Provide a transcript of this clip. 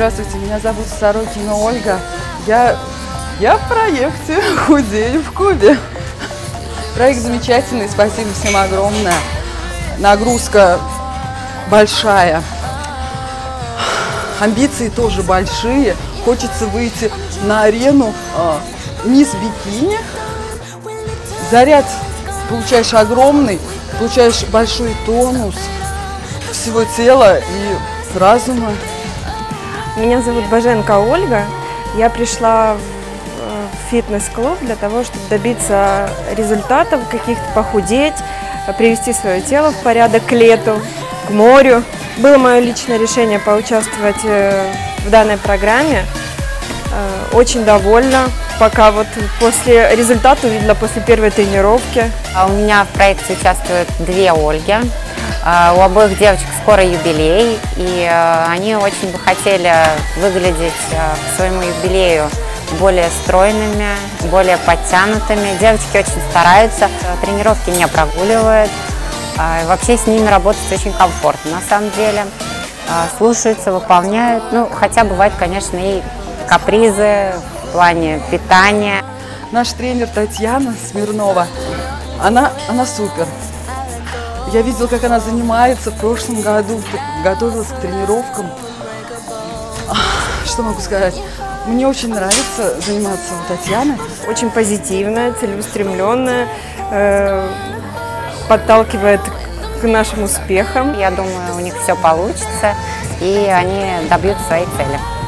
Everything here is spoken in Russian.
Здравствуйте, меня зовут Сорокина Ольга. Я в проекте «Худею в Кубе». Проект замечательный, спасибо всем огромное. Нагрузка большая, амбиции тоже большие. Хочется выйти на арену мисс бикини. Заряд получаешь огромный, получаешь большой тонус всего тела и разума. Меня зовут Боженко Ольга. Я пришла в фитнес-клуб для того, чтобы добиться результатов каких-то, похудеть, привести свое тело в порядок к лету, к морю. Было мое личное решение поучаствовать в данной программе. Очень довольна. Пока вот после результата увидела после первой тренировки. У меня в проекте участвуют две Ольги. У обоих девочек скоро юбилей, и они очень бы хотели выглядеть к своему юбилею более стройными, более подтянутыми. Девочки очень стараются, тренировки не прогуливают. Вообще с ними работать очень комфортно на самом деле. Слушаются, выполняют. Ну, хотя бывают, конечно, и капризы в плане питания. Наш тренер Татьяна Смирнова, она супер. Я видела, как она занимается в прошлом году, готовилась к тренировкам. Что могу сказать? Мне очень нравится заниматься у Татьяны. Очень позитивная, целеустремленная, подталкивает к нашим успехам. Я думаю, у них все получится, и они добьются своей цели.